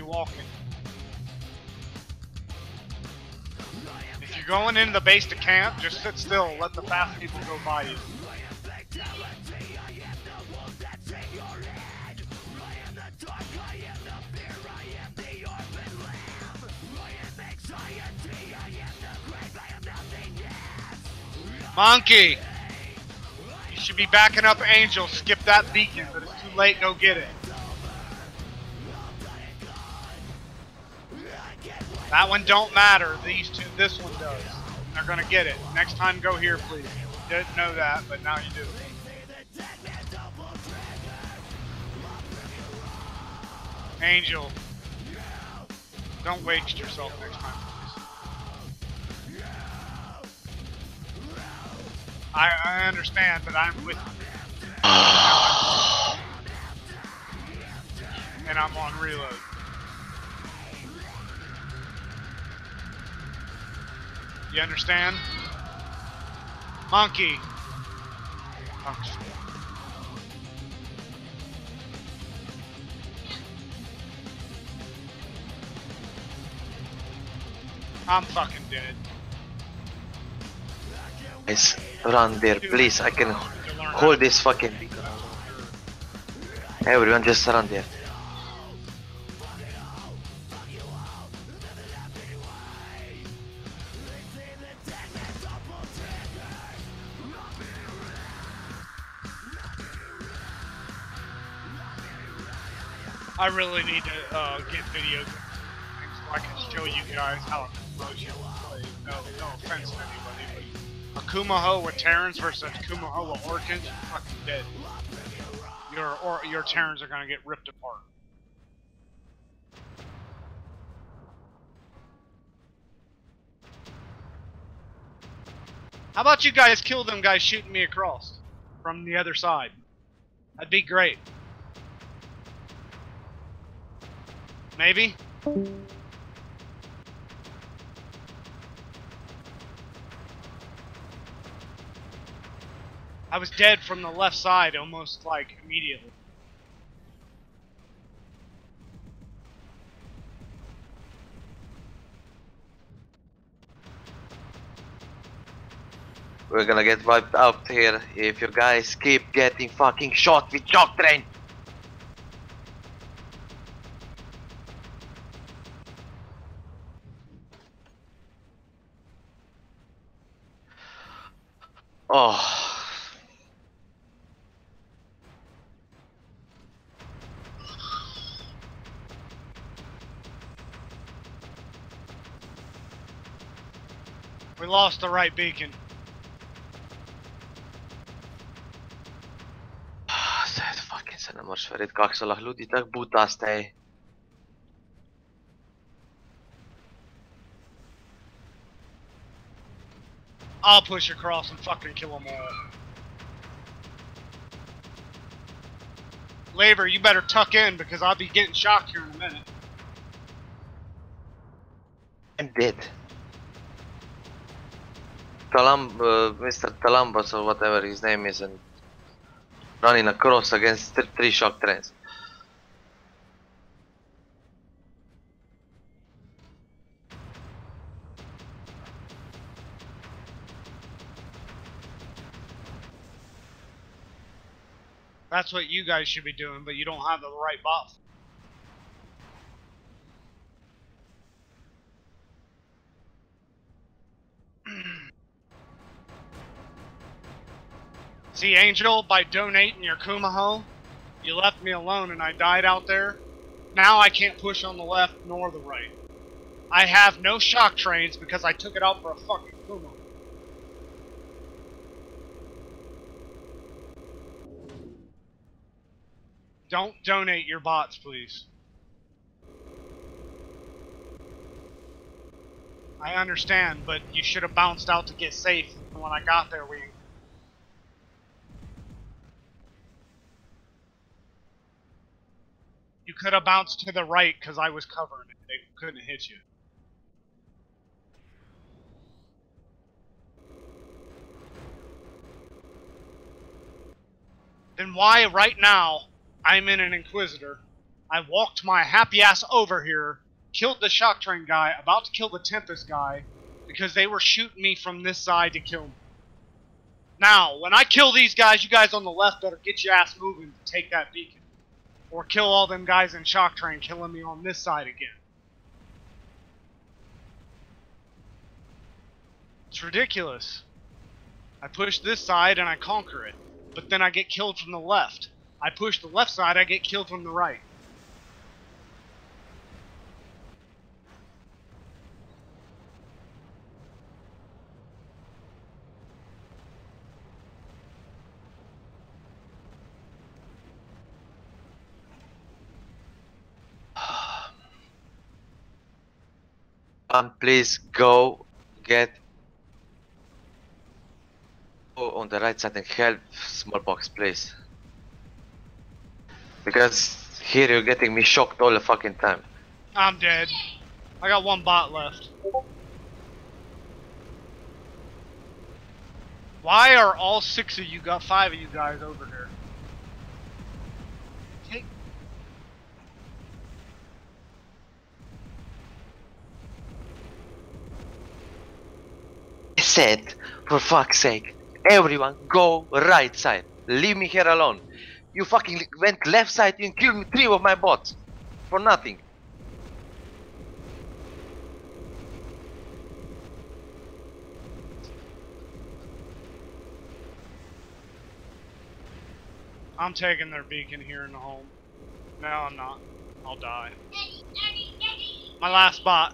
walking. If you're going into the base to camp, just sit still. Let the fast people go by you. Monkey! You should be backing up Angel. Skip that beacon, but it's too late. Go get it. That one don't matter. These two, this one does. They're gonna get it. Next time, go here, please. You didn't know that, but now you do. Angel, don't waste yourself next time, please. I understand, but I'm with you. And I'm on reload. You understand? Monkey. Oh, shit. I'm fucking dead. Guys, run there, please. I can hold this fucking. Everyone, just run there. I really need to get videos so I can show you guys how Explosion plays. No offense to anybody, but Akumaho with Terrans versus Akumaho with Orkans, you're fucking dead. Your Terrans are gonna get ripped apart. How about you guys kill them guys shooting me across from the other side? That'd be great. Maybe? I was dead from the left side almost like immediately. We're gonna get wiped out here if you guys keep getting fucking shot with shock train. Oh. We lost the right beacon. Sä fucking sen morsverit 2 olla ludita butasta ei. I'll push across and fucking kill them all. Labor, you better tuck in because I'll be getting shocked here in a minute. I'm dead. Mr. Talambos or whatever his name is, and running across against 3 shock trains. That's what you guys should be doing, but you don't have the right bot. See, Angel, by donating your Kumaho, you left me alone and I died out there. Now I can't push on the left nor the right. I have no shock trains because I took it out for a fucking Kumaho. Don't donate your bots, please. I understand, but you should have bounced out to get safe. And when I got there, you could have bounced to the right because I was covering it. They couldn't hit you. Then why right now I'm in an Inquisitor I walked my happy ass over here, killed the shock train guy, about to kill the Tempest guy, because they were shooting me from this side to kill me. Now, when I kill these guys, you guys on the left better get your ass moving to take that beacon. Or kill all them guys in shock train killing me on this side again. It's ridiculous. I push this side and I conquer it, but then I get killed from the left. I push the left side, I get killed from the right. Please go get on the right side and help Smallpox, please. Because here you're getting me shocked all the fucking time. I'm dead. I got one bot left. Why are all 6 of you, got 5 of you guys over here? Take. I said, for fuck's sake, everyone go right side. Leave me here alone. You fucking went left side and killed me 3 of my bots. For nothing. I'm taking their beacon here in the home. No, I'm not. I'll die. My last bot.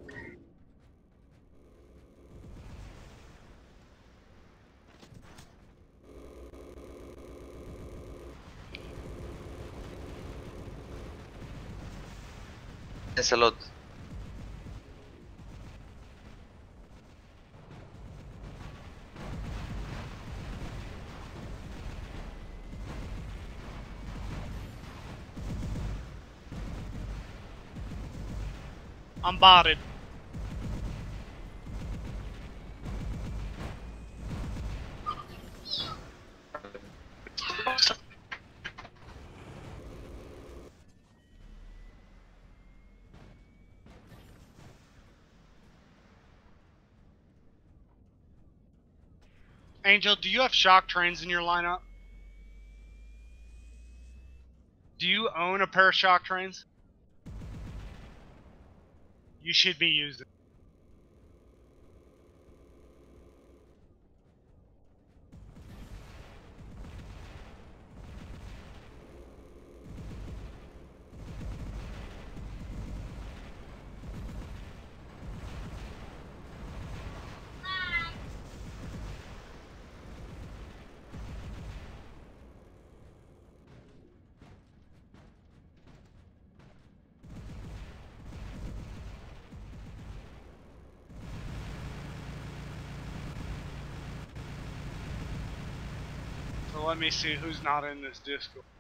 Thanks a lot. I'm botted. Angel, do you have shock trains in your lineup? Do you own a pair of shock trains? You should be using. So let me see who's not in this Discord.